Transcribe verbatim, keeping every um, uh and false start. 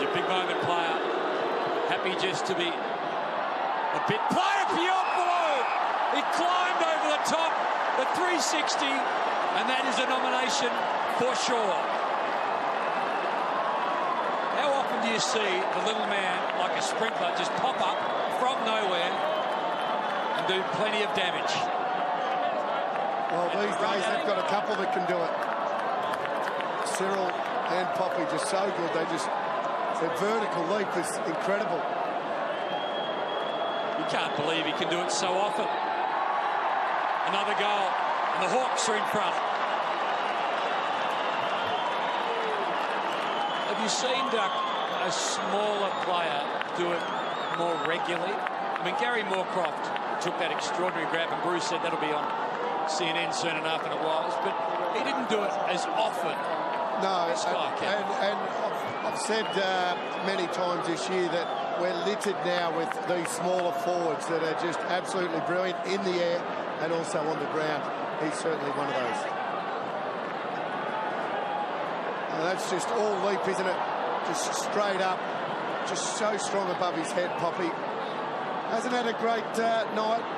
a big moment player. Happy just to be a bit player beyond below. He climbed over the top, the three sixty, and that is a nomination for sure. How often do you see the little man, like a sprinkler, just pop up from nowhere and do plenty of damage? Well, these days they've got a couple that can do it. Cyril and Poppy just so good. They just, their vertical leap is incredible. You can't believe he can do it so often. Another goal, and the Hawks are in front. Have you seen, Duck, a smaller player do it more regularly? I mean, Gary Moorcroft took that extraordinary grab, and Bruce said that'll be on C N N soon enough, and it was, but he didn't do it as often. No, and, and, and I've, I've said uh, many times this year that we're littered now with these smaller forwards that are just absolutely brilliant in the air and also on the ground. He's certainly one of those. And that's just all leap, isn't it? Just straight up, just so strong above his head, Poppy. Hasn't had a great uh, night.